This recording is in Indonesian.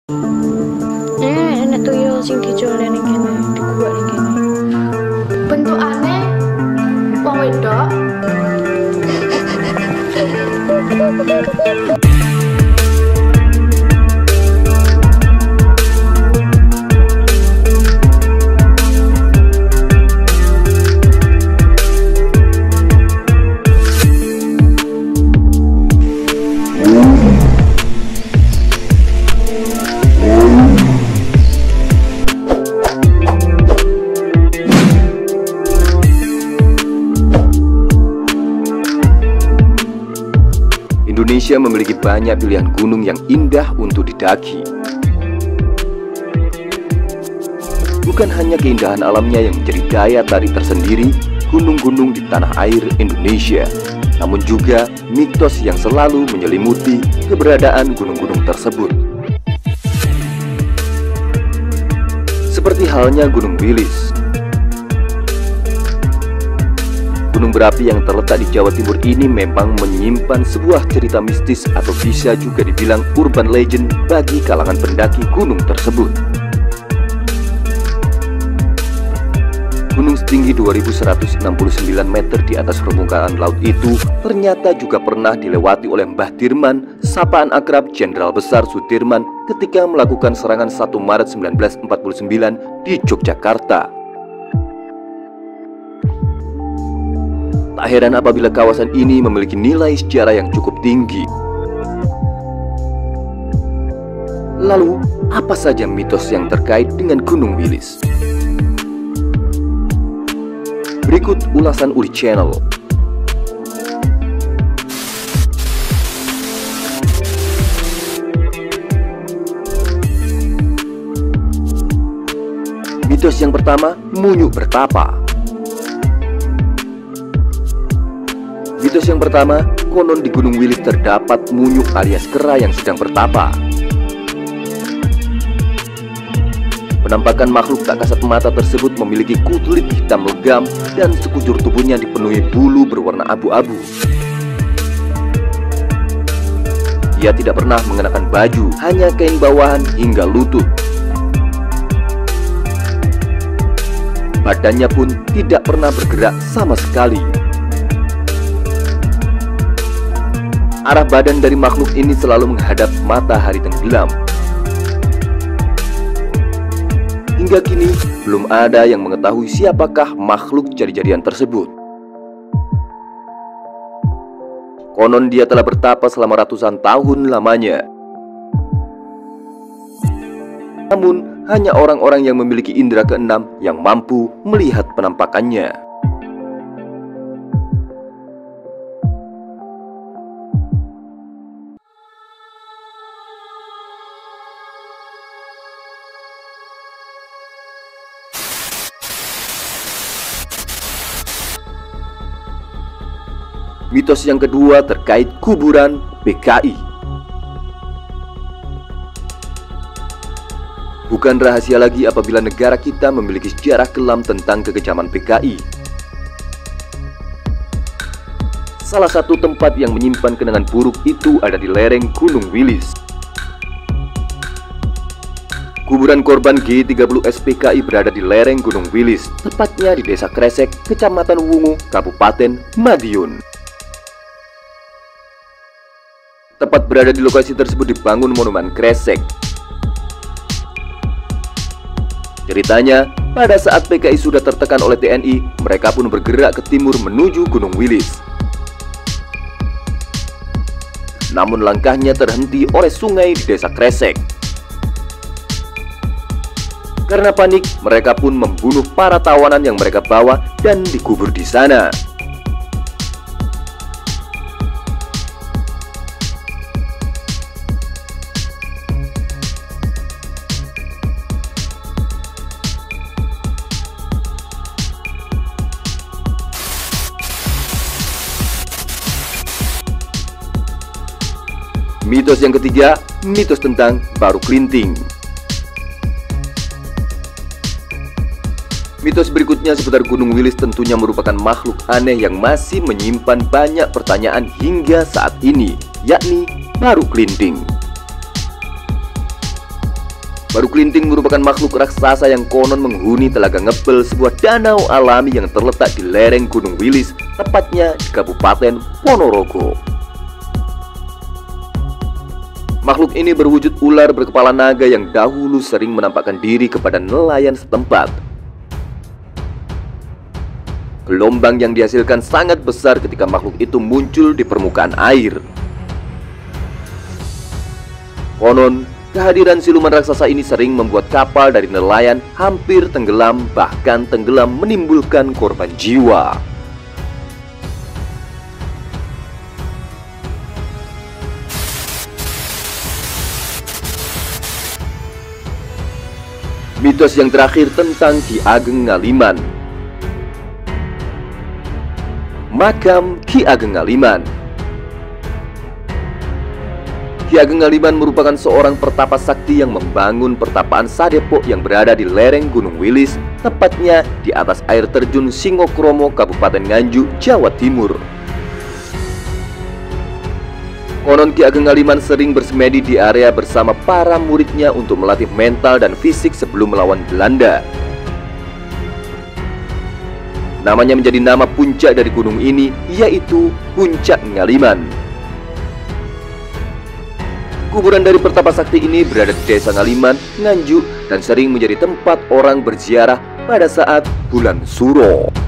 Enak tuyul sing dijualin ning kene, digubak ning kene. Bentukane wong wedok. Indonesia memiliki banyak pilihan gunung yang indah untuk didaki. Bukan hanya keindahan alamnya yang menjadi daya tarik tersendiri gunung-gunung di tanah air Indonesia, namun juga mitos yang selalu menyelimuti keberadaan gunung-gunung tersebut. Seperti halnya Gunung Wilis. Gunung berapi yang terletak di Jawa Timur ini memang menyimpan sebuah cerita mistis atau bisa juga dibilang urban legend bagi kalangan pendaki gunung tersebut. Gunung setinggi 2169 meter di atas permukaan laut itu ternyata juga pernah dilewati oleh Mbah Dirman, sapaan akrab Jenderal Besar Sudirman ketika melakukan serangan 1 Maret 1949 di Yogyakarta. Tak heran apabila kawasan ini memiliki nilai sejarah yang cukup tinggi. Lalu, apa saja mitos yang terkait dengan Gunung Wilis? Berikut ulasan Uli Channel. Mitos yang pertama, Munyuk bertapa. Mitos yang pertama, konon di Gunung Wilis terdapat munyuk alias kera yang sedang bertapa. Penampakan makhluk tak kasat mata tersebut memiliki kulit hitam legam dan sekujur tubuhnya dipenuhi bulu berwarna abu-abu. Ia tidak pernah mengenakan baju, hanya kain bawahan hingga lutut. Badannya pun tidak pernah bergerak sama sekali. Arah badan dari makhluk ini selalu menghadap matahari tenggelam. Hingga kini, belum ada yang mengetahui siapakah makhluk jadi-jadian tersebut. Konon dia telah bertapa selama ratusan tahun lamanya. Namun, hanya orang-orang yang memiliki indera keenam yang mampu melihat penampakannya. Mitos yang kedua terkait kuburan PKI. Bukan rahasia lagi apabila negara kita memiliki sejarah kelam tentang kekejaman PKI. Salah satu tempat yang menyimpan kenangan buruk itu ada di lereng Gunung Wilis. Kuburan korban G30S PKI berada di lereng Gunung Wilis, tepatnya di Desa Kresek, Kecamatan Wungu, Kabupaten Madiun. Tepat berada di lokasi tersebut dibangun monumen Kresek. Ceritanya, pada saat PKI sudah tertekan oleh TNI, mereka pun bergerak ke timur menuju Gunung Wilis. Namun langkahnya terhenti oleh sungai di Desa Kresek. Karena panik, mereka pun membunuh para tawanan yang mereka bawa dan dikubur di sana. Mitos yang ketiga, mitos tentang Baru Klinting. Mitos berikutnya seputar Gunung Wilis tentunya merupakan makhluk aneh yang masih menyimpan banyak pertanyaan hingga saat ini, yakni Baru Klinting. Baru Klinting merupakan makhluk raksasa yang konon menghuni Telaga Ngepel, sebuah danau alami yang terletak di lereng Gunung Wilis, tepatnya di Kabupaten Ponorogo. Makhluk ini berwujud ular berkepala naga yang dahulu sering menampakkan diri kepada nelayan setempat. Gelombang yang dihasilkan sangat besar ketika makhluk itu muncul di permukaan air. Konon, kehadiran siluman raksasa ini sering membuat kapal dari nelayan hampir tenggelam, bahkan tenggelam menimbulkan korban jiwa. Mitos yang terakhir tentang Ki Ageng Ngaliman. Makam Ki Ageng Ngaliman. Ki Ageng Ngaliman merupakan seorang pertapa sakti yang membangun pertapaan Sadepok yang berada di lereng Gunung Wilis, tepatnya di atas air terjun Singokromo, Kabupaten Nganjuk, Jawa Timur. Konon Ki Ageng Ngaliman sering bersemedi di area bersama para muridnya untuk melatih mental dan fisik sebelum melawan Belanda. Namanya menjadi nama puncak dari gunung ini, yaitu Puncak Ngaliman. Kuburan dari pertapa sakti ini berada di Desa Ngaliman, Nganjuk, dan sering menjadi tempat orang berziarah pada saat bulan Suro.